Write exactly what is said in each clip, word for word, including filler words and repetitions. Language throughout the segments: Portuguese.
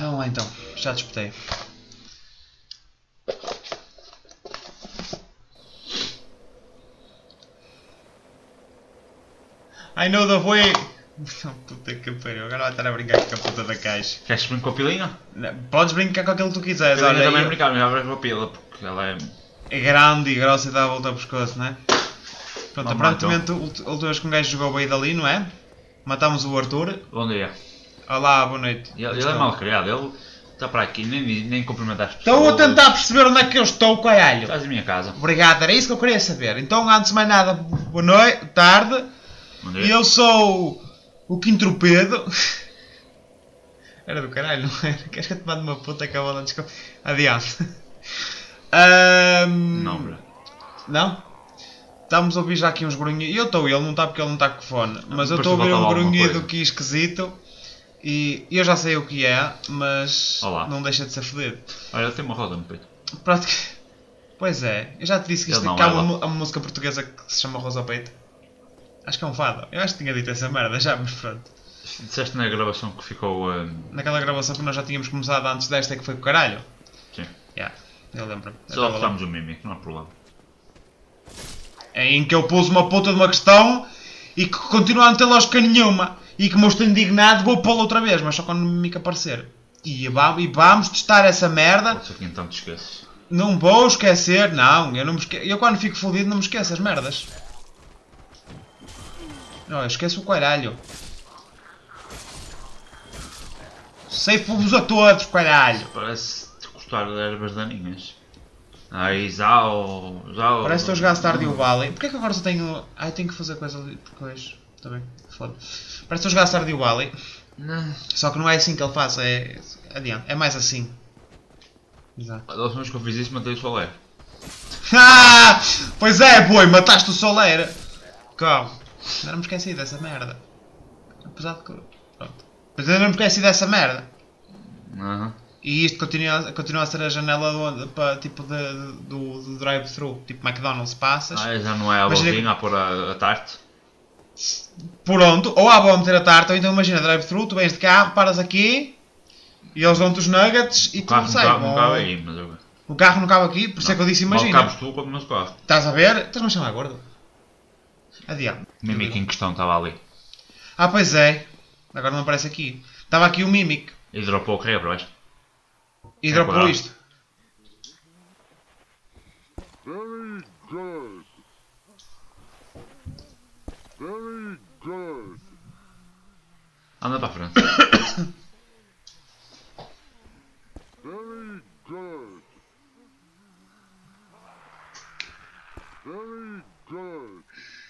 vamos lá então, já disputei. I know the way! Puta que pariu, agora vai estar a brincar com a puta da caixa. Queres brincar com a pilinha? Podes brincar com aquilo que tu quiseres, Eu olha. também Eu... brincar, mas já brinco com a pila, porque ela é... É grande e grossa e dá a volta ao pescoço, não é? Pronto, Vamos aparentemente a última vez que um gajo jogou bem dali, não é? Matámos o Arthur. Bom dia. Olá, boa noite. Ele, ele é mal criado, ele está para aqui, nem, nem cumprimenta as pessoas. Estou a tentar perceber onde é que eu estou, caralho. Estás em minha casa. Obrigado, era isso que eu queria saber. Então, antes de mais nada, boa noite, tarde. Bom dia. E eu sou o Quintropedo. Era do caralho, não era? Queres que eu te mande uma puta que a bola desculpa? Adiante. Um... Não, bro. Não? Estamos a ouvir já aqui uns grunhidos. Eu estou, ele não está porque ele não está com fone. Mas eu Depois estou a ouvir volta um lá alguma grunhido coisa. aqui esquisito. E eu já sei o que é, mas Olá. não deixa de ser fodido. Olha, ele tem uma roda no peito. Pronto. Pois é, eu já te disse que, isto, Ele não que há é uma, lá. mu- há uma música portuguesa que se chama Rosa ao Peito. Acho que é um fado. Eu acho que tinha dito essa merda já, mas pronto. Disseste na gravação que ficou... hum, Naquela gravação que nós já tínhamos começado antes desta, que foi com o caralho. Sim. Yeah, eu lembro-me. Eu Só tava lá. cortamos o mímico, não há problema. É em que eu pus uma puta de uma questão e que continua a não ter lógica nenhuma. E que me estou indignado, vou pô-la outra vez, mas só quando me mica aparecer. E vamos, e vamos testar essa merda. Pode ser que então te esqueças. Não vou esquecer, não. Eu, não me esque... eu quando fico fodido não me esqueço as merdas. Não, eu esqueço o caralho. Ceifo-vos a todos, caralho. Parece te cortar de ervas daninhas. Aí, Zao... Zao... Parece que estou a jogar Stardew Valley. Porquê que agora só tenho... Ai, tenho que fazer coisa ali. Porque hoje... Está bem, foda. Parece que estou a jogar Stardew Valley. Não. Só que não é assim que ele faz, é... Adiante, é mais assim. Exato. Da última vez que eu fiz isso, matei o Soler. Ah! Pois é, boi, mataste o Soler. Calma. Ainda não me esqueci dessa merda. Apesar de que... Pronto. Mas ainda não me esqueci dessa merda. Aham. E isto continua, continua a ser a janela do, para, tipo de, de- do, do drive-thru. Tipo McDonald's passas. Ah, já não é a Imagina voltinha a pôr a, a tarte? Pronto, ou há bom meter a tarta, ou então imagina drive-thru, tu vens de carro, paras aqui e eles dão-te os nuggets e O tu carro não sai. cabe, não Bom, cabe aí, mas eu... o carro não cabe aqui, por isso é que eu disse Mal imagina. cabes tu quando não se corre. Estás a ver? Estás-me a chamar gordo? Adiante. O Mimic em questão estava ali. Ah, pois é. Agora não aparece aqui. Estava aqui o Mimic. E dropou o carreira para baixo. E É dropou quadrado. isto. Very good. Very good. Anda para a frente. Very good. Very good.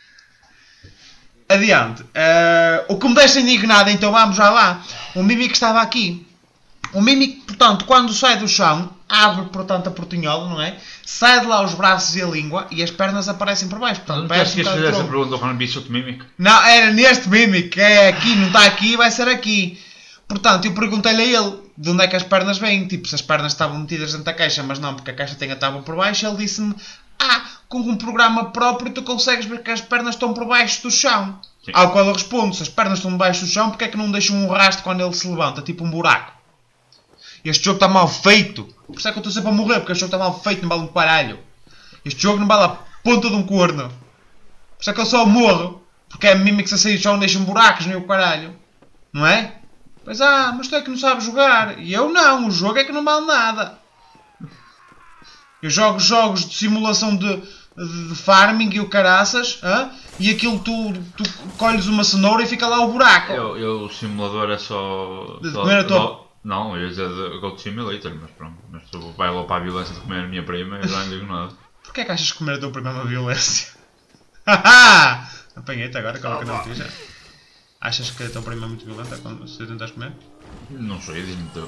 Adiante. Eh, o que me deixa indignado, então vamos já lá. O Mimic estava aqui. O Mimic, portanto, quando sai do chão, abre, portanto, a portinhola, não é? Sai de lá os braços e a língua e as pernas aparecem por baixo. Portanto, Não parece queres que um eu bocado fizesse a tronco. pergunta quando vi outro Mimic? Não, era neste Mimic, que é aqui, não está aqui, vai ser aqui. Portanto, eu perguntei-lhe a ele de onde é que as pernas vêm, tipo, se as pernas estavam metidas dentro da caixa, mas não, porque a caixa tem a tábua por baixo, ele disse-me, ah, com um programa próprio tu consegues ver que as pernas estão por baixo do chão. Sim. Ao qual eu respondo, se as pernas estão debaixo do chão, porque é que não deixam um rastro quando ele se levanta, tipo um buraco? Este jogo está mal feito. Por isso é que eu estou sempre a morrer, porque este jogo está mal feito, não vale um caralho. Este jogo não vale a ponta de um corno. Por isso é que eu só morro, porque é Mimics a sair do chão deixam buracos, nem o caralho. Não é? Pois ah, mas tu é que não sabes jogar. E eu não, o jogo é que não vale nada. Eu jogo jogos de simulação de, de, de farming e o caraças, hã? E aquilo tu, tu colhes uma cenoura e fica lá o buraco. Eu, eu, o simulador é só... De só comer a tua- só- Não, eu ia dizer de Goat Simulator, mas pronto. Mas tu vai lá para a violência de comer a minha prima e eu já não digo nada. Porquê é que achas que comer a tua prima é uma violência? Haha! Apanhei-te agora, coloca na notícia. Achas que a tua prima é muito violenta quando se tentas comer? Não sei, diz-me tu.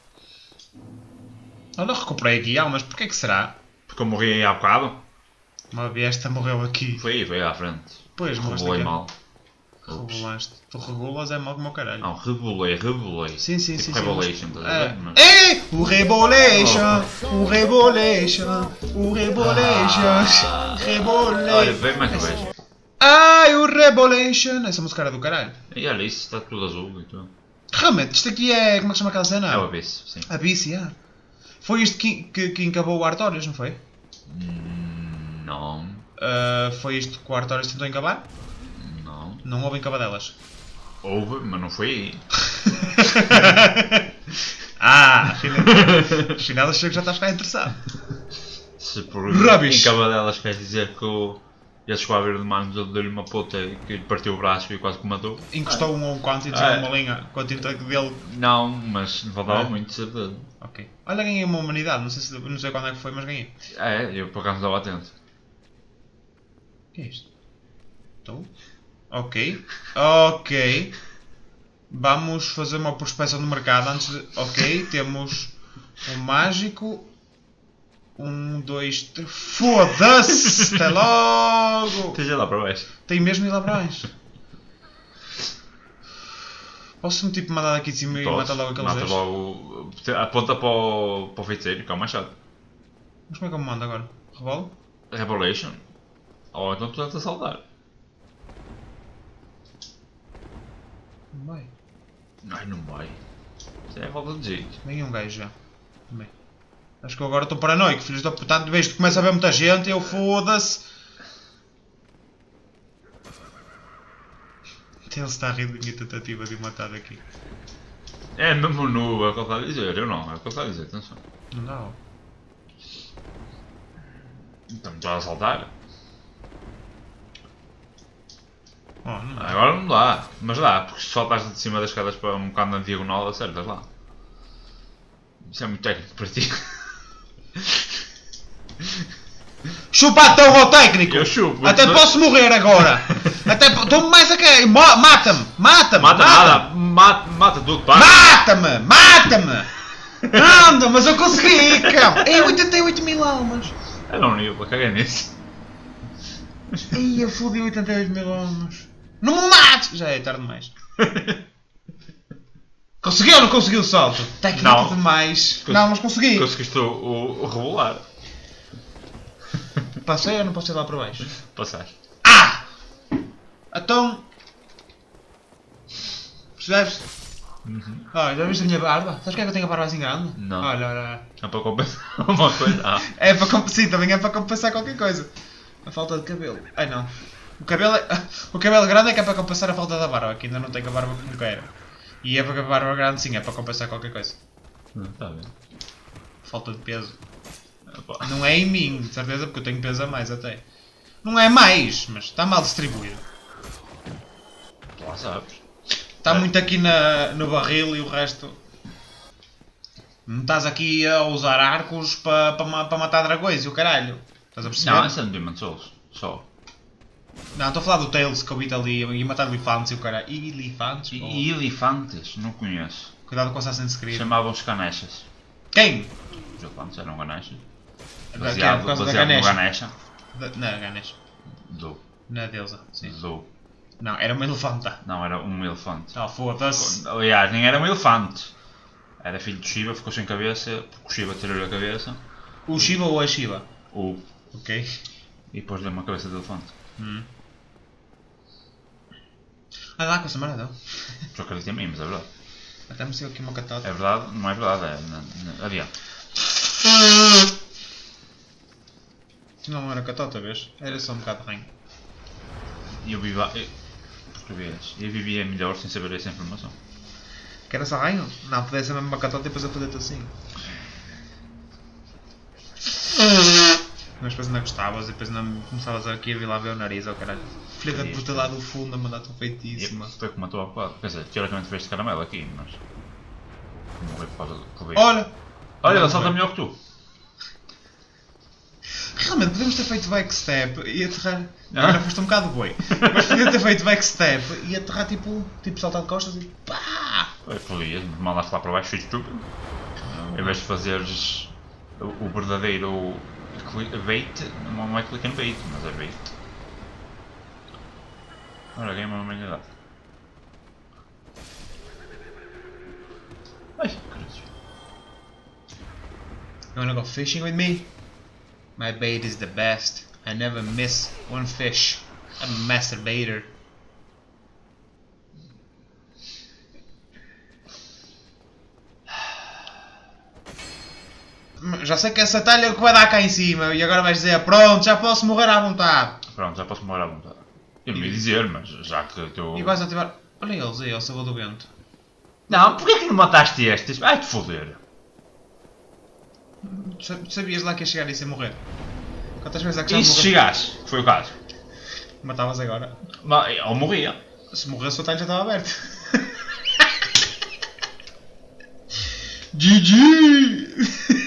Olha, recuperei aqui almas, porquê que será? Porque eu morri aí há bocado. Uma besta morreu aqui. Foi aí, foi aí à frente. Pois, morreste Rebolei aqui. mal. Ops. Regulaste. Tu regulas é mal como o caralho. Não, rebolei, rebolei. Sim, sim, tipo sim. Rebolation, sim. estás a ver? Mas- É. Ei! O Rebolation! O Rebolation! O Rebolation! Olha, Rebolation! vem mais uma vez. Ai, o Rebolation! Essa música era do caralho. E olha isso, está tudo azul e tudo. Realmente, isto aqui é. Como é que chama aquela cena? É o abisso, sim. Abyss, yeah. Foi isto que, que, que encabou o Artorias, não foi? Hum, Não, Uh, foi isto que o Artorias tentou encabar? não. Não houve encabadelas. Houve, mas não foi aí. Ah, afinal, afinal achei que já estás cá interessado. Se por Rubbish. encabadelas quer dizer que o, esse esquadro de manos ele deu-lhe uma puta e que lhe partiu o braço e quase que o matou. Encostou um a um canto e Ah, tirou é. uma linha com a tinta dele. Não, mas faltava Ah. muito, de certeza. Ok. Olha, ganhei uma humanidade, não sei, se, não sei quando é que foi, mas ganhei. É, eu por acaso estava atento. O que é isto? Estou? Ok. Ok. Vamos fazer uma prospecção do mercado antes de... Ok, temos um mágico. Um, dois, três... Foda-se! Até logo! Esteja lá para baixo. Tem mesmo ir lá para baixo. Posso-me tipo mandar daqui de cima e Todos. matar logo aqueles Mata dois? logo. Aponta para o, para o feiticeiro, que é o machado. Mas como é que eu me mando agora? Revolo? Revelation. Ou então tu tenta saltar. Não vai. Ai, não vai. Isso é a falta de jeito. Nem um gajo já. Bem. Acho que eu agora estou paranoico, filhos da puta. De vez que começa a ver muita gente, eu foda-se. Até ele está a rir da minha tentativa de o matar daqui. É mesmo nu, é o que ele está a dizer. Eu não, é o que ele está a dizer, atenção. Não dá, ó. Então estás a saltar? Oh, não dá. Agora não dá, mas dá, porque se saltares de cima das escadas para um bocado na diagonal, acertas lá. Isso é muito técnico para ti. Chupa então ao técnico! Eu chupo. Até mas- posso morrer agora! Até estou mais a cair! Mo- Mata-me! Mata-me! Mata mata-me. nada, mata, mata tudo, pá. Mata-me! Mata-me! Anda, mas eu consegui, cão! Ei, oitenta e oito mil almas! É não, Nilo, caguei nisso. Ei, eu fodi oitenta e oito mil almas! Não me mates! Já é tarde demais. Conseguiu ou não conseguiu o salto? Técnico Não. demais. Cons- Não, mas consegui. Conseguiste o, o, o regular. Passei ou não posso ir lá para baixo? Passaste. Ah! Então... Percebes? Uhum. Ah, já viste a minha barba? Sabes que é que eu tenho a barba assim grande? Não. Olha, olha, olha. É para compensar uma coisa. Ah. É para comp... Sim, também é para compensar qualquer coisa. A falta de cabelo. Ai não. O cabelo, é... o cabelo grande é que é para compensar a falta da barba, que ainda não tenho a barba como quero. E é para a barba grande sim, é para compensar qualquer coisa. Não, está bem. Falta de peso. Opa. Não é em mim, de certeza, porque eu tenho peso a mais até. Não é mais, mas está mal distribuído. Tu lá sabes. Está É. muito aqui na, no barril e o resto... Não estás aqui a usar arcos para pa, ma- pa matar dragões e o caralho. Estás a perceber? Não, esse é no Demon Souls. Só. Não, estou a falar do Tails que eu vi ali e matar elefantes e o caralho. E elefantes? E, pô. e elefantes? Não conheço. Cuidado com o Assassin's Creed. Chamavam-se ganechas. Quem? Os elefantes eram ganechas. Da- Baseado, por causa da baseado no Ganesha. Ganesha. Da- Não, Ganesh. Do. Na deusa, sim. Do. Não, era uma elefanta. Não, era um elefante. Ah, foda-se. Aliás, nem era um elefante. Era filho de Shiva, ficou sem cabeça, porque o Shiva tirou-lhe a cabeça. O Shiva ou a Shiva? O. Ok. E depois deu uma cabeça de elefante. Hum. Ah, dá com essa merda. Tu acredita em mim, mas é verdade. Até me saiu aqui uma catata. É verdade? Não é verdade, é. na- na- Adiante. Não era catota, vês? Era só um bocado de ranho. E eu vivia. Eu, português. Eu vivia melhor sem saber essa informação. Que era só ranho? Não, podia ser mesmo uma catota e depois eu foder-te assim. Mas depois ainda gostavas e depois ainda começavas aqui a vir lá ver o nariz, ó caralho. Filha da puta lá do fundo a mandar-te um E feitiço, foi como matou há bocado. Quer dizer, teoricamente fez de caramelo aqui, mas. Morri por causa do Covid. Olha! Olha, ele salta melhor que tu. Realmente, podemos ter feito backstep e aterrar. Ah? Agora foste um bocado boi. Mas podíamos ter feito backstep e aterrar tipo, tipo saltar de costas e pá! Foi, podias, me mandaste lá para baixo, fiz tudo. Em vez de fazeres o, o verdadeiro cli- bait, não é click and bait, mas é bait. Ora, ganhei uma humanidade. Ai, caralho. You wanna go fishing with me? My bait is the best. I never miss one fish. I'm a masturbator. Já sei que essa talha que vai dar cá em cima e agora vais dizer, pronto, já posso morrer à vontade. Pronto, já posso morrer à vontade. Eu não ia dizer, mas já que eu... E vais ativar... Olha eles aí, ao sabor do vento. Não, porquê que não mataste estes? Vai-te foder. Sa- Sabias lá que ia chegar e sem morrer? Quantas vezes é que já E se morreu? chegasse? Foi o caso. Matavas agora. Ma- Ou morria. Se morresse o talho já estava aberto. G G!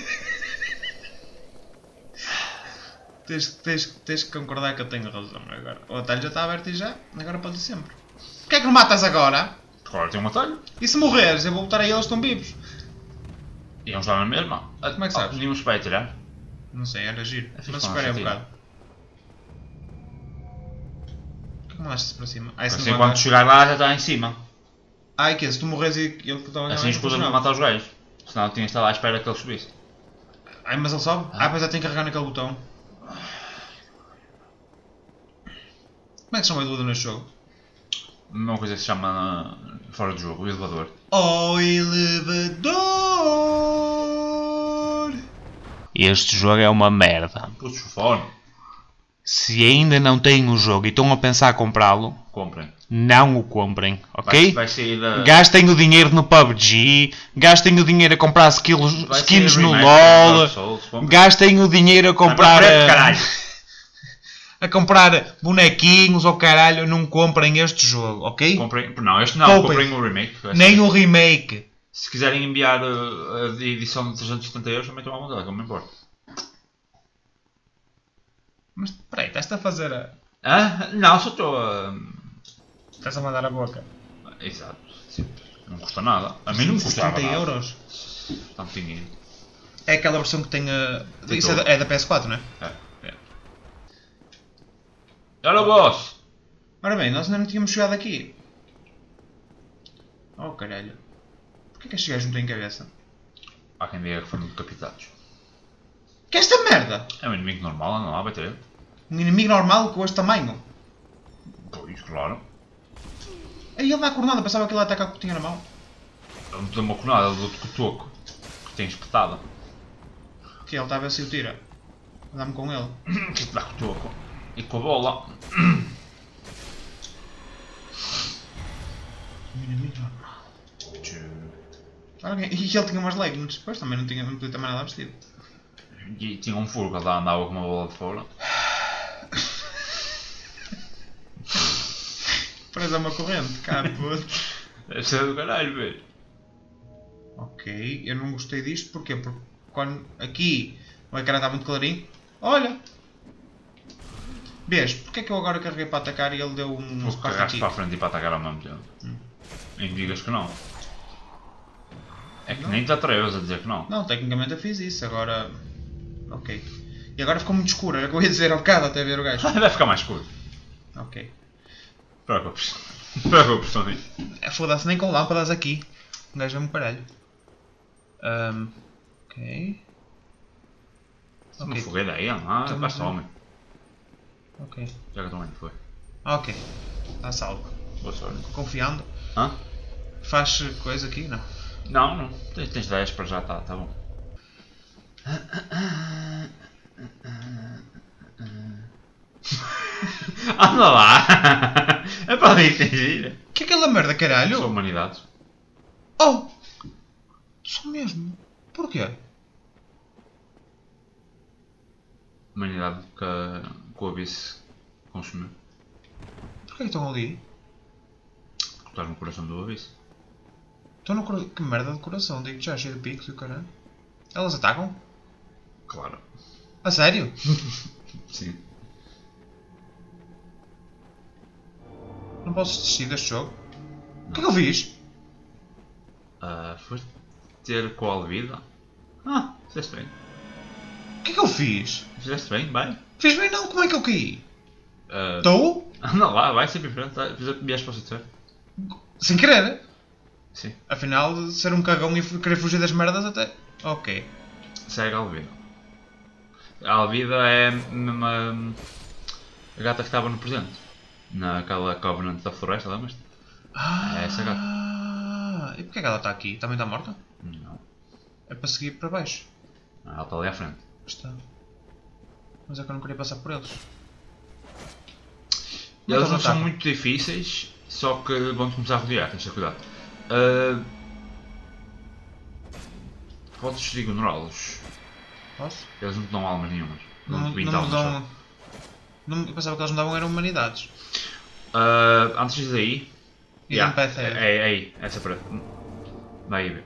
tens, tens, tens que concordar que eu tenho razão agora. O atalho já está aberto e já, agora pode ir sempre. Porquê é que não matas agora? Agora tem um atalho. E se morreres, eu vou botar aí eles estão vivos. Iam estar na mesma. Como é que sabes? Tínhamos para aí tirar. Não sei, era giro. É fixe Mas com espera aí um essa bocado. Por que mandaste-se para cima? Ah, isso Assim não quando vai dar. chegar lá já está em cima. Ah, e que é? Se tu morres e ele que estava a Assim escusa-me de matar os gajos. Senão eu tinha que estar lá à espera que ele subisse. Ai, mas ele sobe? Ah, pois já tem que carregar naquele botão. Como é que se chama o elevador neste jogo? Uma coisa que se chama uh, fora do jogo, o elevador. Oh, elevador! Este jogo é uma merda. Puto chufone. Se ainda não têm o jogo e estão a pensar comprá-lo, Comprem. não o comprem, Vai, ok? vai sair da... Gastem o dinheiro no P U B G, gastem o dinheiro a comprar skills, vai skins sair no remake do LOL, Dark Souls, comprem. gastem o dinheiro a comprar Vai para a frente, a, caralho. a comprar bonequinhos ou caralho, não comprem este jogo, ok? Comprem... Não, este não, Poupem. comprem o remake. vai Nem ser. o remake. Se quiserem enviar uh, a edição de trezentos e setenta euros, também estão à vontade, não me importa. Mas peraí, estás a fazer a... Hã? Não, só estou a... Estás a mandar a boca. Exato, simples. Não custa nada. A mim não me custava setenta nada. euros. Tanto dinheiro. É aquela versão que tem a... Tem Isso é tudo. da, é da P S quatro, não é? É. Olha o boss! Ora bem, nós ainda não tínhamos chegado aqui. Oh caralho. Porquê que estes gajos não têm cabeça? Há quem diga que foram decapitados. Que é esta merda? É um inimigo normal, anda lá, vai ter. Um inimigo normal com este tamanho. Pois, claro. Aí ele dá a cornada, pensava que ele ia atacar com o que tinha na mão. Ele me deu uma conada, ele deu-te com o toco. Que tem espetada. Que ele está a ver se o tira. Dá-me com ele. Que te dá com o toco. E com a bola. Um inimigo normal. Alguém... E ele tinha umas leggings. Depois também não tinha, não podia ter mais nada vestido. E tinha um furo que ele andava com uma bola de fora. Presa a uma corrente, cá, puto. Deve ser do caralho, velho. Ok, eu não gostei disto, porquê? Porque quando aqui o ecrã está muito clarinho. Olha! Vês, porque é que eu agora carreguei para atacar e ele deu um Vou Spartan carregar-se Kick? para a frente e para atacar ao mesmo tempo. Hum. Nem digas que não. É que Não. nem te atreves a dizer que não. Não, tecnicamente eu fiz isso, agora... Ok. E agora ficou muito escuro, era o que eu ia dizer ao bocado até ver o gajo. Vai ficar mais escuro. Ok. Preocupes. Preocupes, não digo. É, foda-se, nem com lâmpadas aqui. O gajo é um parelho. Um, ok. Uma Ok. fogueira aí, ah, Então, basta mas- homem. Ok. Já que também foi. Ok. Está salvo. Boa sorte. Confiando. Hã? Faz coisa aqui? Não. Não, não. Tens, tens dez para já, tá, tá bom. Anda lá! É para ali que tens de ir. Que é aquela merda, caralho? São humanidades. Oh! Sou mesmo. Porquê? Humanidade que, a- que o Abyss consumiu. Porquê que estão ali? Porque estás no coração do Abyss. Estão no coração. Que merda de coração, digo já, cheio de picos e o caralho. Elas atacam? Claro. A sério? Sim. Não posso desistir deste jogo? O que é que eu fiz? Ah, foste ter qual vida? Ah, fizeste bem. O que é que eu fiz? Fizeste bem, vai. Fiz bem não, como é que eu caí? Ah, Estou? anda lá, vai sempre em frente. Tá? Vieste para o setor. Sem querer. Sim. Afinal, de ser um cagão e querer fugir das merdas até. Ok. Segue a Alvida. A Alvida é uma a gata que estava no presente. Naquela Covenant da Floresta, lembras-te? Ah, É essa gata. E porquê é que ela está aqui? Também está morta? Não. É para seguir para baixo. Ela está ali à frente. Está. Mas é que eu não queria passar por eles. Eles Como é não que são atacam? muito difíceis, só que vão começar a rodear, tens de ter cuidado. Uh, podes ignorá-los. Posso? Eles não te dão almas nenhumas. Não, Dão-te não vinte me almas só. dão. Não, eu pensava que eles me davam eram humanidades. Uh, antes disso aí. E Yeah, dão pé é, é, é aí, essa parede. Vai aí,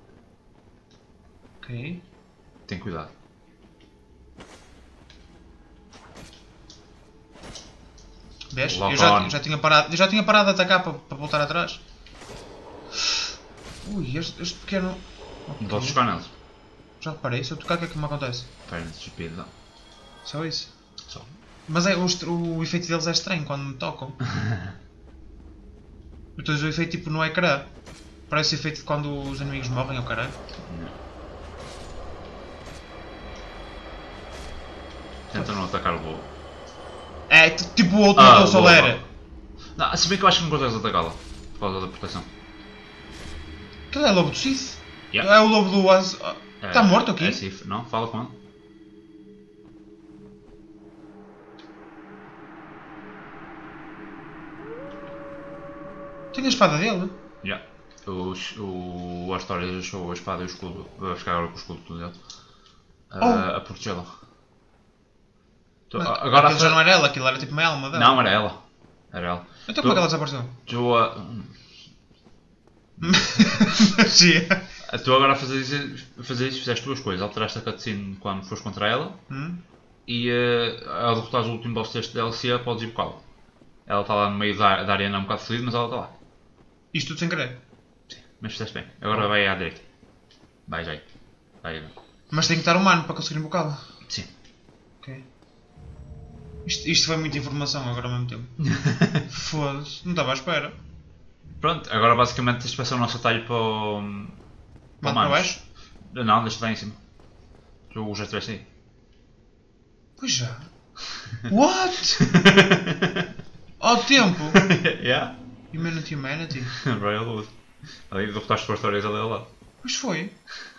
Ok. tem cuidado. Vês? Lock Eu já, on. eu já tinha parado, eu já tinha parado de atacar para, para voltar atrás. Ui, este, este pequeno. Não Ok. podes tocar neles. Já reparei, se eu tocar o que é que me acontece? Pernas de estupidão. Só isso. Só. Mas é, o, est- o efeito deles é estranho quando me tocam. Eu estou a dizer o efeito tipo no ecrã. Parece o efeito de quando os inimigos morrem ao caralho. Tenta não atacar o lobo. É t- tipo o outro Ah, matou o boa, Solera. boa. Não, se bem que eu acho que não consegues atacá-la. Por causa da proteção. Aquele é o lobo do Sith. Yeah. É o lobo do Az... Está É- morto aqui? É Sif. Não, fala com ele. Tenho a espada dele. Yeah. O, o, o Astorius deixou a espada e o escudo. Vai ficar agora com o escudo tudo dele. Uh, Oh. A protegê-la. Tô- Mas Agora aquilo já não era ela, aquilo era tipo uma alma dela. Não, era ela. Era ela. Então como é que ela desapareceu? Tu, a- Magia. tu agora a fazer isso, a fazer isso, fizeste duas coisas. Alteraste a cutscene quando fores contra ela Hum? e uh, ao derrotares o último boss deste D L C podes ir buscá-la. Ela está lá no meio da, da arena um bocado feliz, mas ela está lá. Isto tudo sem querer. Mas fizeste bem. Agora vai à direita. Vai já aí. Vai aí. Mas tem que estar humano para conseguir invocá-la. Sim. Ok. Isto, isto foi muita informação agora ao mesmo tempo. Foda-se, não estava à espera. Pronto, agora basicamente tens de passar o nosso atalho para o... Mando para para Manos. baixo? Não, deixa lá em cima. Tu já estiveste aí. Pois já. What? Ao tempo? yeah. Humanity, humanity. Royal Wood. Ali derrotaste com as histórias ali ao lado. Pois foi.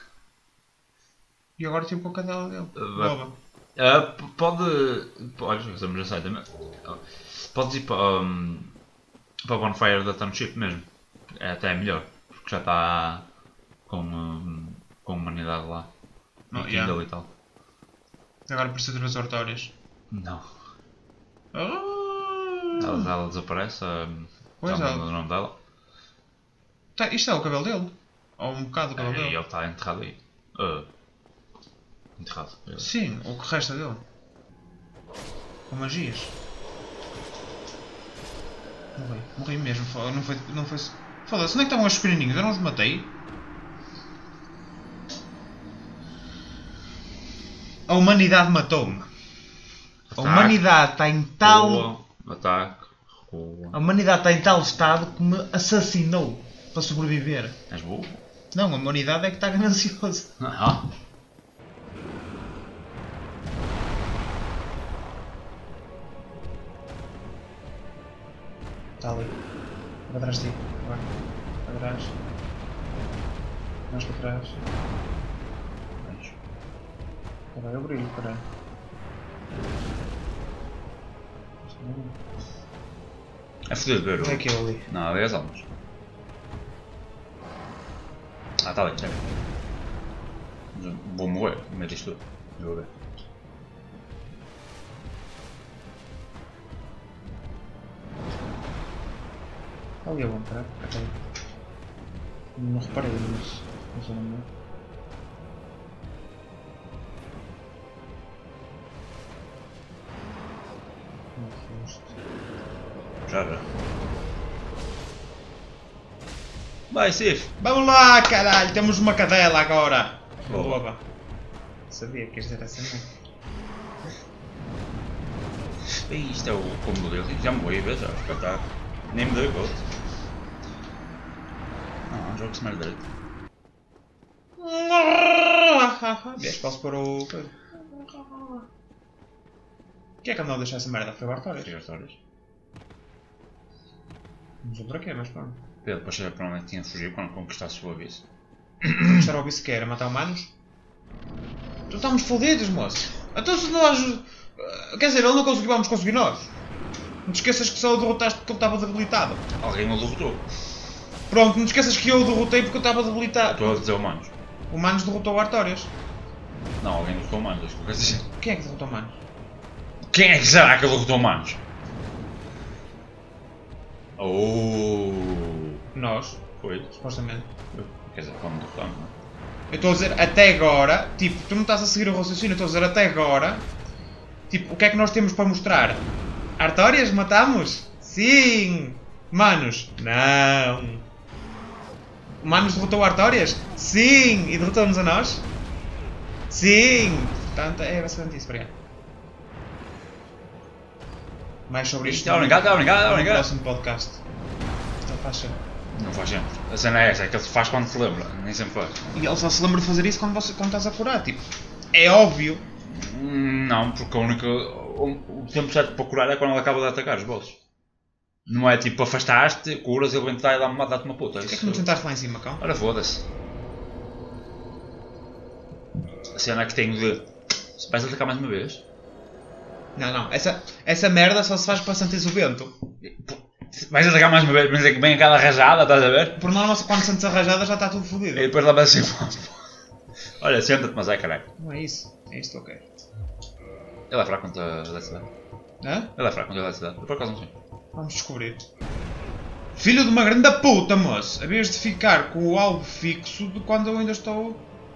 E agora tipo com a cadela dele. Boba. Uh, p- pode. Olha, estamos já saída. Podes ir para, um, para a Bonfire da Township mesmo. É até melhor. Porque já está com, um, com humanidade lá. Não, E yeah. Kindle e tal. Agora precisa de ver as oratórias. Não. Ah, Ela, ela desaparece. Um, Pois já é. me lembro o nome dela. tá, isto é o cabelo dele. Ou um bocado do cabelo É, e dele. ele está enterrado aí. Uh, enterrado. Sim, o que resta dele. Com magias. Morri. Morri mesmo. fo- Não foi. Não foi... Foda-se, onde é que estavam os pequenininhos? Eu não os matei. A humanidade matou-me. A Ataque. humanidade está em tal. Rua, ataque. Rua. A humanidade está em tal estado que me assassinou para sobreviver. És burro? Não, a humanidade é que está gananciosa. Ah. Está ali. Para trás de ti. Agora. Para trás. Mais para trás. Mais. Caralho, eu brilho, caralho. É fodido ver o... É aquele ali. Não, ali é as almas. Ah, está ali, já vi. Mas vou morrer no meio disto tudo. Eu vou ver. Ali é bom, caralho. Caralho. Não reparei nisso. Mas eu não. Não foste. Já, já. Vai, Sif! Vamos lá, caralho! Temos uma cadela agora! Boa. Boba. Sabia que isto era assim, não? Ih, isto é o combo dele. Já morri, veja, espetáculo. Nem me deu gosto. Não, jogo-se mais direito. Vês, posso pôr o. Quem é que andou a deixar essa merda? Foi o Bartórios. Fica histórias. Não sei para quê, mas pronto. Pedro Pacheco provavelmente tinha fugido quando conquistasse o aviso. Conquistar o bicho que era matar humanos? Então estamos fodidos, moço. Então se nós... Quer dizer, ele não conseguiu, vamos conseguir nós. Não te esqueças que só o derrotaste porque ele estava debilitado. Alguém o derrotou. Pronto, não te esqueças que eu o derrotei porque eu estava debilitado. Estou a dizer humanos. O Manos derrotou o Artorias. Não, alguém derrotou humanos, acho que quer dizer. Quem é que derrotou o Manos? Quem é que será que derrotou humanos? Oh. Nós, Foi. supostamente. Quer dizer, quando derrotamos, não é? Eu estou a dizer até agora, tipo, tu não estás a seguir o raciocínio, eu estou a dizer até agora, tipo, o que é que nós temos para mostrar? Artorias, matamos? Sim! Manos? Não! Manos derrotou Artorias? Sim! E derrotou-nos a nós? Sim! Portanto, é basicamente isso, obrigado. Mais sobre isto Está a brincar, está a brincar, está a no brincar. próximo podcast. Então faz sempre. Não faz sempre. A cena é essa, é que ele faz quando se lembra, nem sempre faz. E ele só se lembra de fazer isso quando, você, quando estás a curar, tipo, é óbvio. Hum, Não, porque a única, o, o tempo certo para curar é quando ele acaba de atacar os bosses. Não é tipo, afastaste, curas, ele vem tentar e dá-me- dá-te uma puta. Por que é que não tentaste lá em cima, cão? Ora foda-se. A cena é que tenho de... Se vais atacar mais uma vez... Não, não, essa, essa merda só se faz para sentires o vento. Vais atacar mais uma vez, mas é que vem aquela rajada, estás a ver? Por norma, quando sentes a rajada já está tudo E fodido. depois leva assim... Olha, senta-te, mas é caralho. Não é isso, é isto que eu quero. Ele é fraco contra a eletricidade. Hã? Ele é fraco contra a eletricidade. Eu por acaso não sei. Vamos descobrir. Filho de uma grande puta, moço! Havias de ficar com o alvo fixo de quando eu ainda estou...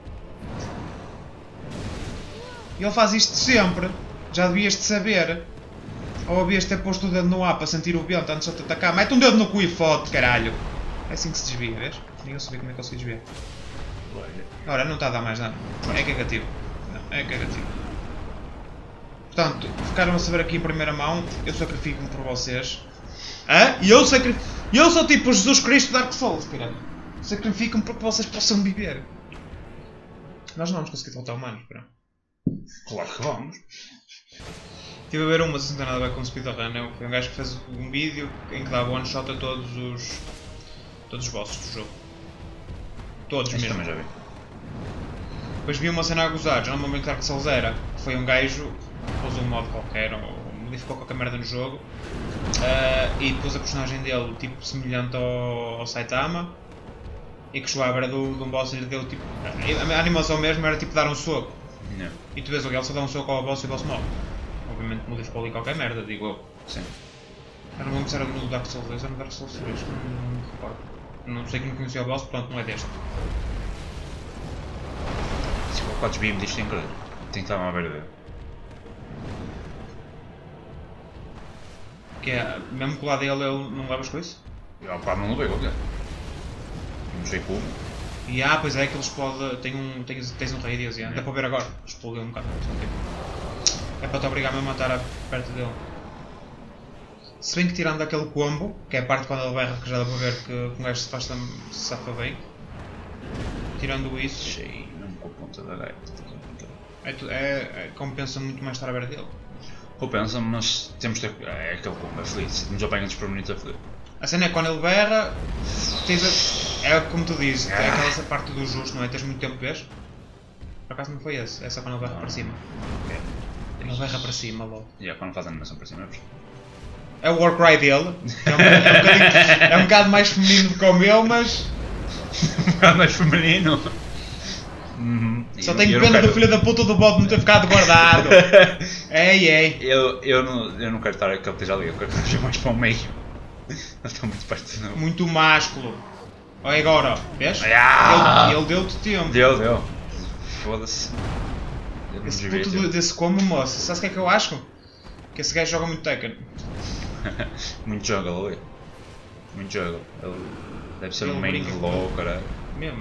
E ele faz isto sempre. Já devias de saber. Ou havias de ter posto o dedo no ar para sentir o vento antes de te atacar. Mete um dedo no cu e fode, caralho. É assim que se desvia, vês? Nem eu sabia como é que consegui desviar. Ora, não está a dar mais nada. É cagativo. Não, é cagativo. Portanto, ficaram a saber aqui em primeira mão. Eu sacrifico-me por vocês. Hã? E eu sacrifico... Eu sou tipo Jesus Cristo Dark Souls, caralho. Sacrifico-me para que vocês possam viver. Nós não vamos conseguir derrotar humanos, pera. Claro que vamos. Estive a ver uma, se não tem nada a ver com speedrun. Foi um gajo que fez um vídeo em que dava one shot a todos os... Todos os bosses do jogo. Todos Isto mesmo. também já vi. Depois vi uma cena a gozar, já não me lembro que Dark Souls era. Foi um gajo, pôs um modo qualquer, ou modificou qualquer merda no jogo. Uh, e pôs a personagem dele, tipo, semelhante ao, ao Saitama. E que chegou à beira do, de um boss e lhe deu, tipo... A, a animação mesmo era, tipo, dar um soco. Não. E tu vês o Gelsa dá um soco ao boss e o boss morre. Obviamente modificou ali qualquer merda, digo eu. Sim. Eu não lembro se era no Dark Souls dois ou no Dark Souls três, não, não me recordo. Não sei que não conhecia o boss, portanto não é deste. Se o quatro B me diz sem querer. Tem que estar uma beira dele. Que é, mesmo que o lado dele ele não levas com isso? Eu pá, não levei, ok. Não sei como. E ah, pois é que ele explode, tem um, tens, tens um radius, yeah. Dá para ver agora, explodiu um bocado. É para te obrigar -me a matar a, perto dele. Se bem que tirando aquele combo, que é a parte quando ele berra, que já dá para ver que um gajo se, faz, se safa bem. Tirando isso, Sei, não me com a ponta da gaita. é, tu- é, é, compensa muito mais estar à beira dele. Compensa, mas temos de ter. É aquele combo, é feliz. Se nos apanham desprevenidos, é feliz. A cena é que quando ele berra, tens a, é como tu dizes, é aquela parte do justo, não é? Tens muito tempo, vês? Por acaso não foi esse, é só quando ele berra para cima. Ele berra para cima logo. E é quando faz a animação para cima, é É o Warcry dele, é um, é, um bocadinho- é um bocado mais feminino do que o meu, mas um bocado mais feminino. Uhum. só Eu- tenho eu não pena quero- do filho da puta do bode não ter ficado guardado. Ei, ei. Eu, eu, não, eu não quero estar aquele esteja ali, eu quero que esteja mais para o meio. Eles estão muito perto de novo. Muito másculo. Olha agora, ó, vês? Ah! Ele, ele deu-te tempo. Deu, deu. Foda-se. Eu não Esse devia puto ter. do- desse combo, moço, sabes o que é que eu acho? Que esse gajo joga muito Tekken. Muito jungle ali. Muito jungle. Ele deve ser Ele um main brinca low, caralho. Mesmo.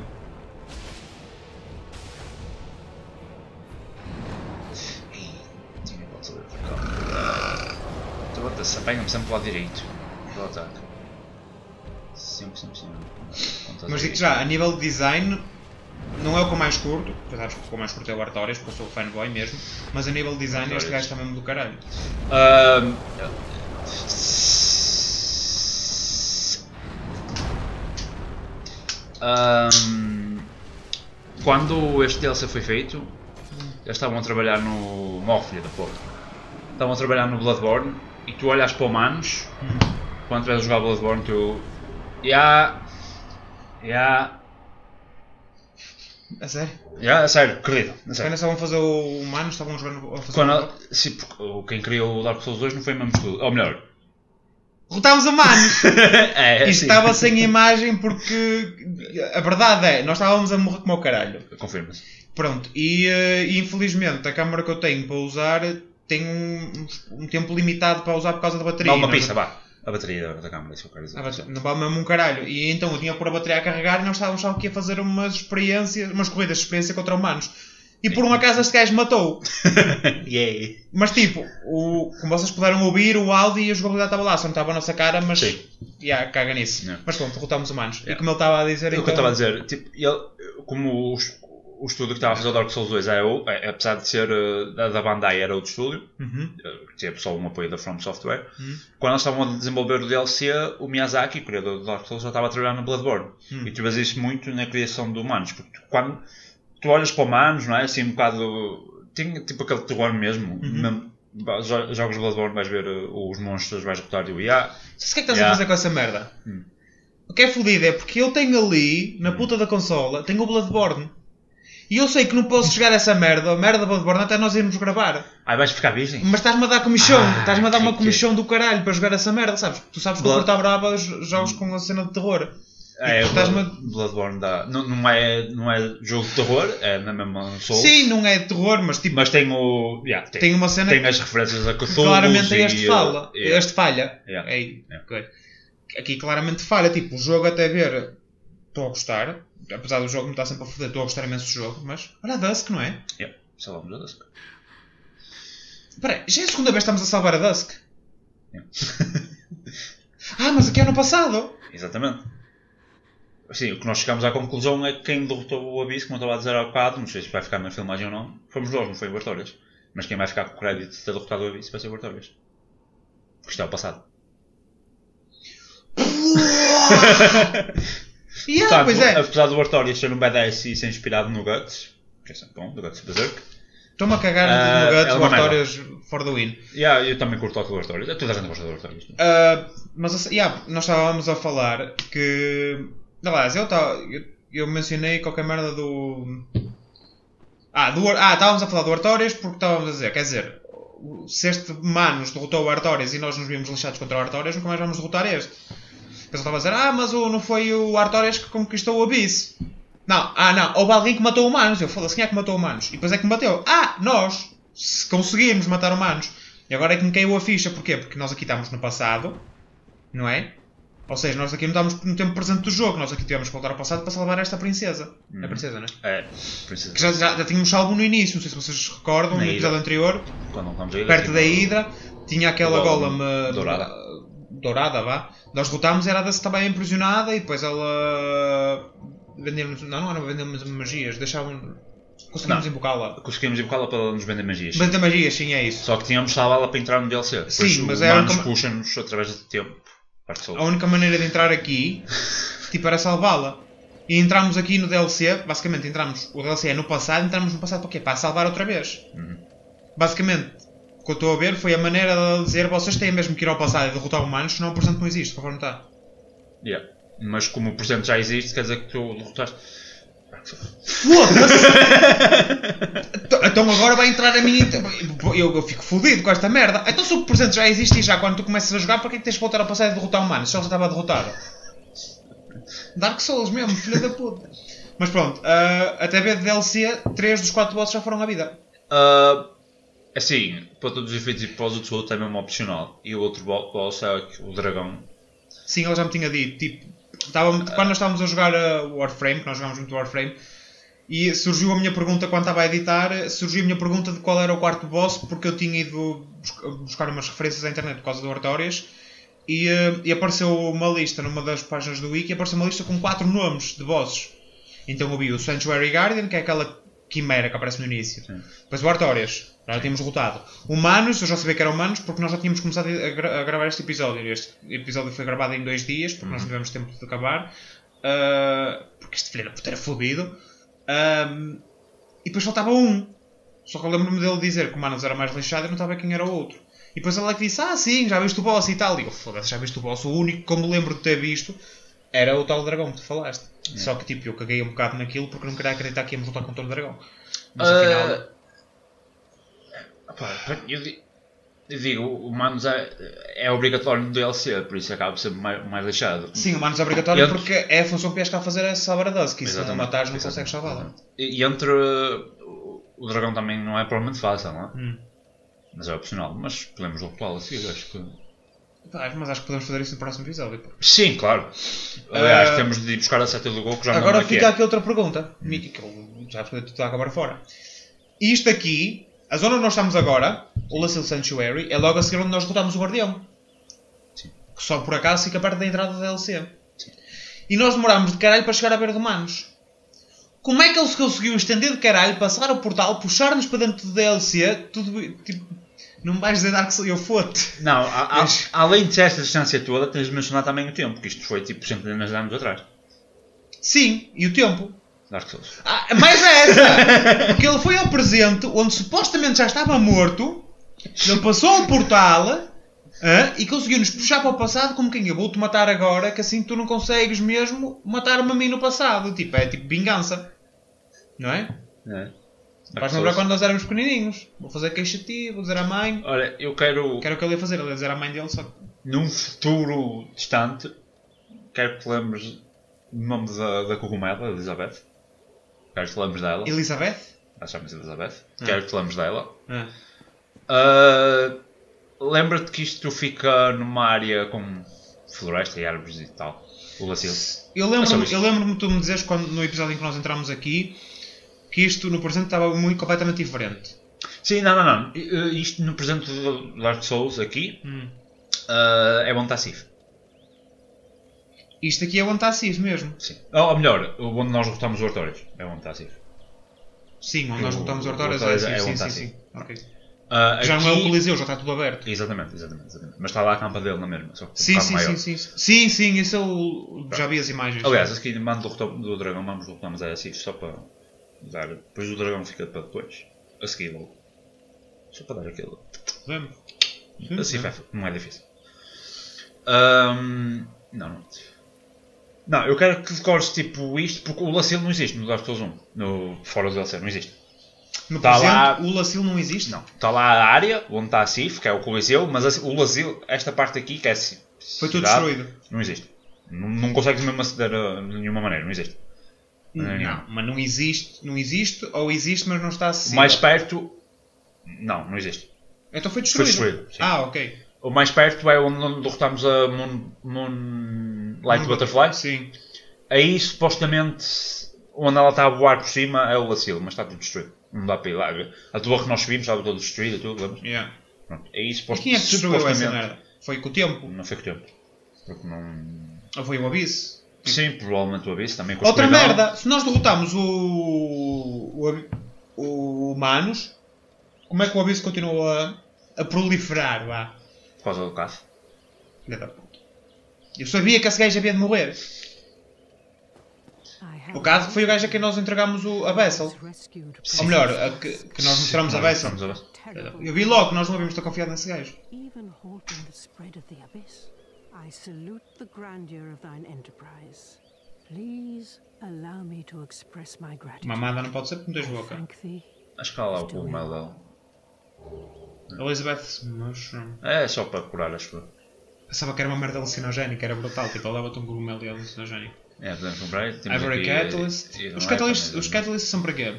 Ih, tinha hipótese de atacar. Foda-se, apanha-me sempre para o lado direito. Do ataque. Sempre, sempre, sempre. Quando estás Mas aí. digo já, a nível de design, não é o que eu mais curto, porque sabes que o que eu mais curto é o Artorias, porque eu sou fanboy mesmo, mas a nível de design este gajo está mesmo do caralho. Ahm, Ahm, quando este D L C foi feito, Eles estavam a trabalhar no... Morre, filha da porra. Estavam a trabalhar no Bloodborne e tu olhas para humanos, quando estiveres a jogar Bloodborne, tu... Ya... Ya... A sério? Ya, a sério, querido, a Quando sério. eles estavam a fazer o humano, estavam a jogar no. A fazer Quando, o... sim, porque o- quem criou o Dark Souls dois não foi o mesmo estudo, ou melhor... Derrotámos humanos! é, Isto sim. estava sem imagem porque. A verdade é, nós estávamos a morrer como ao caralho. Confirma-se. Pronto, e, eh, e infelizmente a câmara que eu tenho para usar tem um, um tempo limitado para usar por causa da bateria. Dá uma Nós- pista, vá. A bateria da, da câmera, isso que eu quero dizer. Ah, mas não vale mesmo um caralho. E então eu tinha que pôr a bateria a carregar e nós estávamos só aqui a fazer umas experiências, umas corridas de experiência contra humanos. E por um acaso este gajo matou. Yay! Mas tipo, o, como vocês puderam ouvir, o áudio e a jogabilidade estava lá, só não estava a nossa cara, mas. Sim. Yeah, caga nisso. Yeah. Mas pronto, derrotámos humanos. E Yeah. como ele estava a dizer, É o então. que eu estava a dizer, tipo, ele, como o, o estúdio que estava a fazer o Dark Souls dois é, o- é apesar de ser uh, da, da Bandai, era outro estúdio, Uhum. uh, que tinha só um apoio da From Software. Uhum. Quando eles estavam a desenvolver o D L C, o Miyazaki, o criador do Dark Souls, já estava a trabalhar no Bloodborne. Uhum. E tu vês isso muito na criação de humanos, porque tu, quando tu olhas para humanos, não é? Assim, um bocado. Tem tipo aquele terror mesmo. Uhum. mesmo jo- jogos de Bloodborne, vais ver uh, os monstros, vais derrotar e o IA. Sabes o que é que estás Yeah. a fazer com essa merda? Hum. O que é fodido é porque eu tenho ali, na puta da consola, tenho o Bloodborne. E eu sei que não posso chegar a essa merda, a merda da Bloodborne, até nós irmos gravar. Aí vais ficar virgem? Mas estás-me a dar comissão, Ah, estás-me a dar uma que- comissão do caralho para jogar essa merda, sabes? Tu sabes que eu Blood- curto a brava os jogos com a cena de terror. É, tu o estás-me Blood- Bloodborne dá. Não, não, é, não é jogo de terror, é na mesma Soul. Sim, não é de terror, mas tipo, Mas tem o. Yeah, tem, tem uma cena tem as referências a que Cthulhu. claramente e, este uh, fala. yeah. Este falha. Yeah. Ei, Yeah. ok. Aqui claramente falha. Tipo, o jogo até ver, estou a gostar. Apesar do jogo me estar sempre a foder, estou a gostar imenso do jogo. Mas olha a Dusk, não é? Yeah, salvamos a Dusk. Espera aí, já é a segunda vez que estamos a salvar a Dusk? Yeah. Ah, mas aqui é ano passado. Exatamente. Sim, o que nós chegamos à conclusão é que quem derrotou o Abyss, como eu estava a dizer há bocado, não sei se vai ficar na filmagem ou não, fomos nós, não foi o Artorias. Mas quem vai ficar com o crédito de ter derrotado o Abyss vai ser o Artorias. Porque isto é o passado. Yeah, Portanto, pois é. apesar do Artorias ser um badass e ser inspirado no Guts, que é sempre bom, do Guts Berserk, Estou-me a cagar Ah, no é Guts, uma o Artorias for the win. yeah, eu também curto o Artorias, toda a gente gosta do Artorias. Ah, mas yeah, nós estávamos a falar que. Aliás, eu, tá, eu, eu mencionei qualquer merda do. Ah, do, ah, estávamos a falar do Artorias porque estávamos a dizer, quer dizer, se este Manos derrotou o Artorias e nós nos vimos lixados contra o Artorias, nunca mais vamos derrotar este. Eu só estava a dizer, ah, mas o, não foi o Artorias que conquistou o Abyss. Não, ah não, houve alguém que matou humanos. Eu foda-se, quem é que matou humanos? E depois é que me bateu. Ah, nós! Se conseguimos matar humanos. E agora é que me caiu a ficha. Porquê? Porque nós aqui estamos no passado, não é? Ou seja, nós aqui não estamos no tempo presente do jogo. Nós aqui tivemos que voltar ao passado para salvar esta princesa. Hum. É a princesa, não é? É, princesa. Que já, já, já tínhamos salvo no início. Não sei se vocês recordam, Na no episódio Hidra. anterior. Quando vamos a Hidra, Perto tipo, da Hidra. Tinha aquela Golem golem... uh, dourada. Dourada, vá. Nós lutámos e era desse também aprisionada. E depois ela... Vendemos... Não, não era vender magias. Deixavam... Conseguimos Não. invocá-la. Conseguimos invocá-la para ela nos vender magias. Vender magias, sim, é isso. Só que tínhamos salvá-la para entrar no D L C. Sim, Pois mas o é a Manos única- puxa-nos através do tempo. Parte A Souls. única maneira de entrar aqui, tipo, era salvá-la. E entramos aqui no D L C, basicamente entramos, o D L C é no passado, entramos no passado para quê? Para salvar outra vez. Uhum. Basicamente, o que eu estou a ver foi a maneira de dizer, vocês têm mesmo que ir ao passado e derrotar humanos, senão o presente não existe, conforme está. Yeah. Mas como o presente já existe, quer dizer que tu derrotaste. Foda-se! Então agora vai entrar a minha... inter- Eu, eu fico fodido com esta merda. Então se o presente já existe e já quando tu começas a jogar, para que é que tens de voltar ao passado e derrotar humanos? Se ele já estava derrotado. Dark Souls mesmo, filho da puta. Mas pronto, uh, até ver de D L C, três dos quatro bosses já foram à vida. Uh, assim, para todos os efeitos e para os outros, o outro é mesmo opcional. E o outro bo- boss é o dragão. Sim, ele já me tinha dito, tipo, estava, quando nós estávamos a jogar uh, Warframe, que nós jogámos muito Warframe, e surgiu a minha pergunta, quando estava a editar, surgiu a minha pergunta de qual era o quarto boss, porque eu tinha ido buscar, buscar umas referências à internet por causa do Artorias, e, uh, e apareceu uma lista numa das páginas do Wiki, apareceu uma lista com quatro nomes de bosses. Então eu vi o Sanctuary Guardian, que é aquela quimera que aparece no início. Sim. Depois o Artorias, já tínhamos derrotado. Humanos, eu já sabia que eram humanos porque nós já tínhamos começado a, gra a gravar este episódio. Este episódio foi gravado em dois dias porque nós não tivemos tempo de acabar. Uh, porque este filho da puta era fodido. Um, e depois faltava um. Só que eu lembro-me dele dizer que o Manos era mais lixado e não estava quem era o outro. E depois ele é que disse, ah sim, já viste o boss e tal. E eu, foda-se, já viste o boss. O único que eu me lembro de ter visto era o tal dragão que tu falaste. É. Só que tipo, eu caguei um bocado naquilo porque não queria acreditar que íamos lutar contra o dragão. Mas afinal... Uh... Opa, eu, di- eu digo, o Manos é, é obrigatório no D L C, por isso acaba por ser mais, mais lixado. Sim, o Manos é obrigatório Eu- porque é a função que és cá a fazer é salvar a Dusk. E se não a Exatamente, matares não exatamente, consegues salvá-la. E, e entre uh, o dragão também não é provavelmente fácil, não é? Hum. Mas é opcional, mas podemos lutá-lo a seguir, acho que... Pá, mas acho que podemos fazer isso no próximo episódio. Pá. Sim, claro. Aliás, Uh, temos de ir buscar a seta do Goku, já não Agora é que fica é. aqui outra pergunta, Miki, que eu já percebi que tu está a acabar fora. Isto aqui, a zona onde nós estamos agora, o Lacil Sanctuary, é logo a seguir onde nós derrotamos o Guardião. Sim. Que só por acaso fica perto da entrada da D L C. Sim. E nós demorámos de caralho para chegar à beira de Manos. Como é que ele se conseguiu estender de caralho, passar o portal, puxar-nos para dentro do D L C, tudo tipo... Não me vais dizer Dark Souls, eu foto-te. Não, a, a, Mas- além desta distância toda, tens de mencionar também o tempo, que isto foi tipo centenas de anos atrás. Sim, e o tempo. Dark Souls. Ah, mais é essa! Porque ele foi ao presente, onde supostamente já estava morto, ele passou o portal ah, e conseguiu-nos puxar para o passado como quem eu vou-te matar agora, que assim tu não consegues mesmo matar-me a mim no passado. Tipo, é tipo vingança. Não é? É. Vais lembrar quando nós éramos pequenininhos. Vou fazer queixa de ti, vou dizer à mãe. Olha, eu quero, Que era o que ele ia fazer, ele ia dizer à mãe dele só que... num futuro distante, quero que te lembres do nome da, da cogumela, Elizabeth. Quero que te lembres dela. Elizabeth? Ela chama-se Elizabeth. Ah. Quero que te lembres dela. Ah. Uh, Lembra-te que isto fica numa área com floresta e árvores e tal. O Lacil. Eu É só lembro-me isso. eu lembro-me de tu me dizeres quando, no episódio em que nós entramos aqui que isto no presente estava muito completamente diferente. Sim, não, não, não. Uh, Isto no presente do Dark Souls aqui Hum. uh, é Bon Tassif. Isto aqui é o Antassif mesmo. Sim. Ou, ou melhor, onde nós derrotamos o Artorias. É Bon Tassif. Sim, onde nós O- lutamos o Hortórias Hortórias é, é sim, o sim, sim, Antassif. sim. Ok. Uh, Já não é o aqui- Coliseu, já está tudo aberto. Exatamente, exatamente, exatamente. Mas está lá a campa dele na mesma. Só que um Sim, bocado sim, maior. sim, sim. Sim, sim, isso eu já vi as imagens. Aliás, aqui no mando do, do dragão vamos derrotamos a Asif só para dar. Depois o dragão fica para depois. A seguir logo. Só para dar aquele. Vemos. Asif é, não é difícil. Ahm, não, não. Não, eu quero que decores tipo isto porque o Lacil não existe no Dark Souls um. No, fora do D L C, não existe. No Tá presente, lá- o Lacil não existe? Não. Está lá a área onde está a Sif, que é o Coliseu, mas a- o Lacil, esta parte aqui, que é a ci- Foi tudo cidade, destruído. Não existe. Não, não consegues mesmo aceder a- de nenhuma maneira, não existe. De maneira Não, nenhuma. mas não existe, não existe, ou existe, mas não está O acessível. mais perto. Não, não existe. Então foi Foi destruído. destruído, sim. Ah, ok. O mais perto é onde onde derrotamos a Moon, Moonlight Não- Butterfly. Sim. Aí supostamente onde ela está a voar por cima é o Lacil, mas está tudo destruído. Não dá para ir lá. A torre que nós subimos estava toda destruída, tudo, lembras? Yeah. Pronto. Aí E supost- quem é que destruiu essa supostamente- merda? Foi com o tempo? Não foi com o tempo. Porque não. Ou foi o Abyss? Sim, provavelmente o Abyss também com a Outra escuridão. merda! Se nós derrotamos o. o, Ab- o Manos, como é que o Abyss continua a, a proliferar? Vá. Por causa do caso. Filha da puta. Eu sabia que esse gajo havia de morrer. O caso foi o gajo a quem nós entregámos o, a Vessel. Ou melhor, a que, que nós mostramos a Vessel. Mostramos a Vessel. Eu vi logo que nós não havíamos estar confiado nesse gajo. Even halting the spread of the abyss, I salute the grandeur of thine enterprise. Please allow me to express my gratitude. Mamada não pode ser porque não tens I boca. thank thee. Acho que há lá o cogumelo dela. Elizabeth Mushroom. É só para curar, acho eu. Pensava que era uma merda alucinogénica, era brutal. Tipo, ele dava-te um cogumelo e era alucinogénico. É, podemos comprar. Temos Ivory aqui, Catalyst. e- e não Os é Catalysts, também, os não. Catalysts são para quê?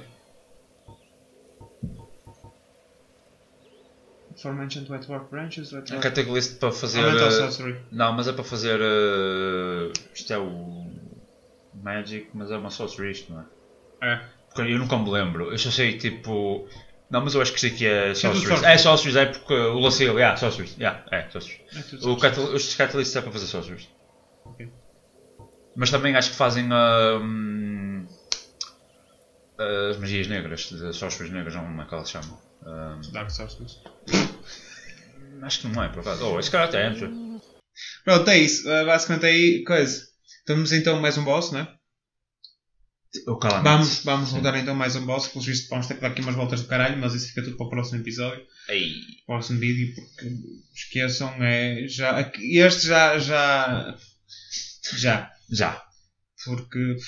For mentioned wet work branches, wet A work... Catalyst para fazer. Elemental eh, Sorcery. Não, mas é para fazer. eh, Isto é o. Magic, mas é uma sorcery isto, não é? É. Porque eu nunca me lembro. Eu só sei tipo. Não, mas eu acho que sei que é Isso é tudo sorcery. sorcery. É sorcery, é porque o Lacil, yeah, sorcery. Yeah, é sorcery. É tudo O sorcery. catal os Catalysts é para fazer sorceries. Ok. Mas também acho que fazem hum, as magias negras, as sorceries negras, não como é que elas chamam. Hum, Dark Sorcerers. acho que não é, por acaso. Oh, esse cara até entra. Pronto, é isso. Uh, basicamente aí, coisa. Temos então mais um boss, né? O Calamity. Vamos, vamos rodar então mais um boss. Pelos vistos vamos ter que dar aqui umas voltas do caralho, mas isso fica tudo para o próximo episódio. Ei. Próximo vídeo, porque esqueçam, é. Já, este já. Já. Já. Já. Porque.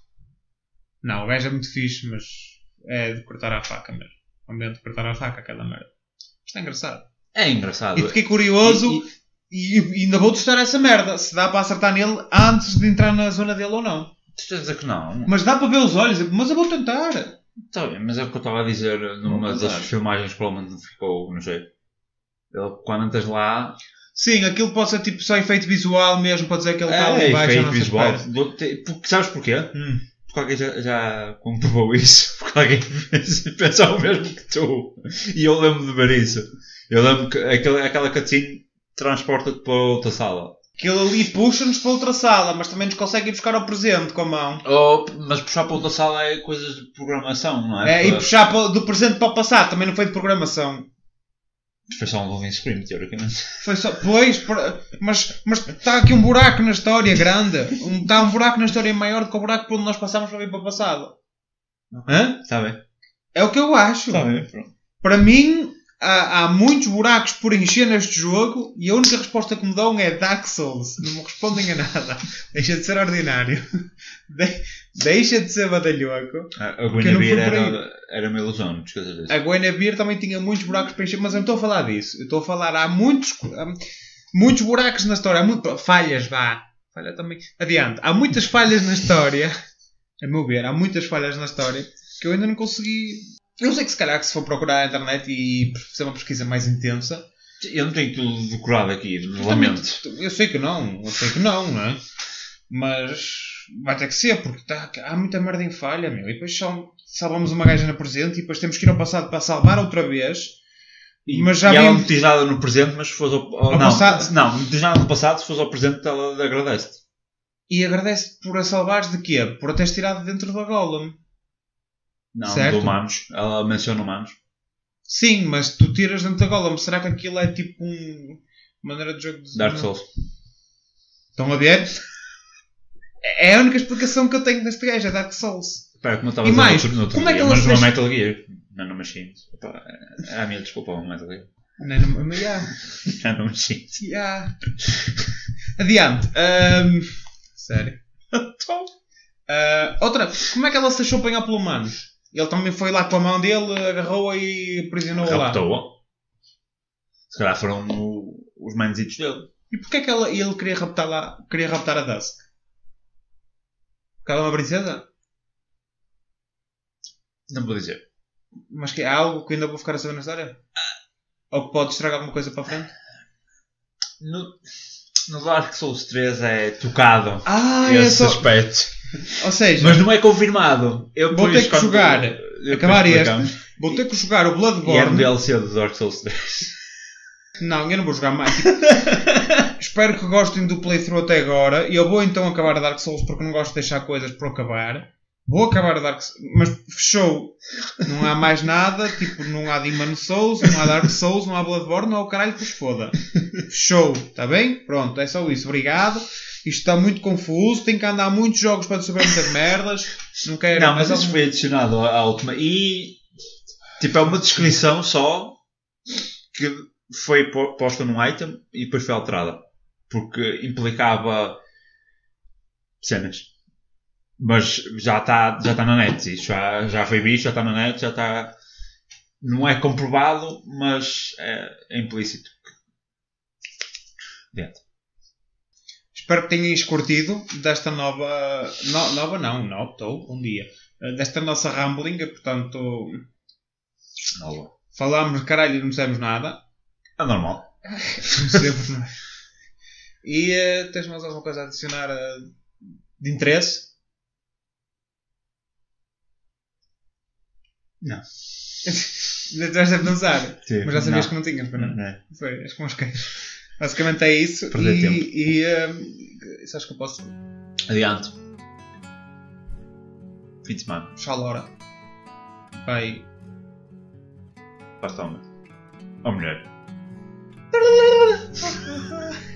Não, o gajo é muito fixe, mas é de cortar a faca mesmo. O ambiente de cortar a faca, aquela merda. Isto é engraçado. É engraçado. E fiquei curioso e, e, e ainda vou testar essa merda. Se dá para acertar nele antes de entrar na zona dele ou não. Tu estás a dizer que não? Mas dá para ver os olhos, mas eu vou tentar. Está bem, mas é o que eu estava a dizer numa Vou das tentar. filmagens, provavelmente não ficou, não sei. Ele, quando entras lá. Sim, aquilo pode ser tipo só efeito visual mesmo, pode dizer que ele está ali É, embaixo. efeito não sei visual. espera. Do- te- porque- Sabes porquê? Hum. Porque alguém já, já comprovou isso. Porque alguém pensou o mesmo que tu. E eu lembro de ver isso. Eu lembro que aquela, aquela cutscene transporta-te para outra sala. Aquilo ali puxa-nos para outra sala, mas também nos consegue ir buscar ao presente com a mão. Oh, mas puxar para outra sala é coisas de programação, não é? É, e Para- puxar para- do presente para o passado, também não foi de programação. Foi só um loading screen, teoricamente. Foi só. Pois, por- mas, mas está aqui um buraco na história grande. Um, está um buraco na história maior do que o buraco por onde nós passamos para vir para o passado. Hã? Está bem. É o que eu acho. Está bem, pronto. Para mim, há, há muitos buracos por encher neste jogo e a única resposta que me dão é Dark Souls. Não me respondem a nada. Deixa de ser ordinário. De- deixa de ser badalhoco. A, a Porque eu não Guinevere fui por aí. era, era uma ilusão, não te esqueças disso. A Guinevere também tinha muitos buracos para encher, mas eu não estou a falar disso. Eu estou a falar, há muitos, há muitos buracos na história. Há muito, falhas, vá. Falha também. Adiante. Há muitas falhas na história. A meu ver, há muitas falhas na história que eu ainda não consegui. Eu sei que se calhar que se for procurar na internet e fazer uma pesquisa mais intensa. Eu não tenho tudo decorado aqui, lamento. Eu sei que não, eu sei que não, não é? Mas vai ter que ser, porque tá, há muita merda em falha, meu. E depois só salvamos uma gaja na presente e depois temos que ir ao passado para salvar outra vez. E, Mas já e ela vimos- meteu nada no presente, mas se fosse ao, ao- Ao não, passado? não, não meteu nada no passado, se fosse ao presente ela agradece-te. E agradece por a salvares de quê? Por a teres tirado dentro da Golem. Não, Certo. de humanos. Ela menciona humanos. Sim, mas tu tiras dentro da Golem. Será que aquilo é tipo um... maneira de jogo de... Dark Souls. Estão a ver? É a única explicação que eu tenho deste gajo, é Dark Souls. Espera, como eu estava E a dizer mais, no outro, no outro como é dia, que ela mas se não é deixa- Metal Gear. Nanomachines. Epá, é a minha desculpa, o Metal Gear. Não, não, mas já. Nanomachines. Já. Adiante. Ahm, sério. Então. Ah, outra, como é que ela se deixou apanhar pelo humanos? Ele também foi lá com a mão dele, agarrou-a e aprisionou-a lá. Raptou-a. Se calhar foram o- os manzitos dele. E porquê é que ela, ele queria raptar, lá, queria raptar a Dusk? Porque ela é uma princesa? Não vou dizer. Mas que há algo que ainda vou ficar a saber na história? Ou que pode estragar alguma coisa para a frente? No, no Dark Souls três é tocado Ah, é esse só... aspecto. Ou seja, Mas não é confirmado. Eu Vou depois, ter que quando- jogar, depois acabar explicamos. este, vou ter que jogar o E é no Bloodborne. D L C do Dark Souls três. Não, eu não vou jogar mais. Espero que gostem do playthrough até agora. E eu vou então acabar a Dark Souls porque não gosto de deixar coisas por acabar. Vou acabar a Dark Souls. Mas fechou. Não há mais nada. Tipo, não há Demon Souls, não há Dark Souls, não há Bloodborne, não há o caralho que vos foda. Fechou. Está bem? Pronto, é só isso. Obrigado. Isto está muito confuso. Tem que andar muitos jogos para saber muitas merdas. Não quero Não, mas mais isso foi adicionado à à última. E tipo, é uma descrição só que foi po- posta num item e depois foi alterada. Porque implicava cenas. Mas já está já tá na net. Isso já, já foi visto, já está na net, já está. Não é comprovado, mas é, é implícito. Dentro. Espero que tenhais curtido desta nova... No, nova não, não, estou um dia. Eh, Desta nossa rambling, portanto... Nova. Falámos de caralho e não dissemos nada. É normal. Sempre, não é? E eh, tens mais alguma coisa a adicionar eh, de interesse? Não. Estás a pensar? Sim, Mas já sabias não. que não tinhas, para não? Não é. Foi, és como os cães. Basicamente é isso. Perder e, tempo. E eh, isso acho que eu posso... Adiante. Fim de semana. Xalora. Vai... Basta homem. Ou mulher.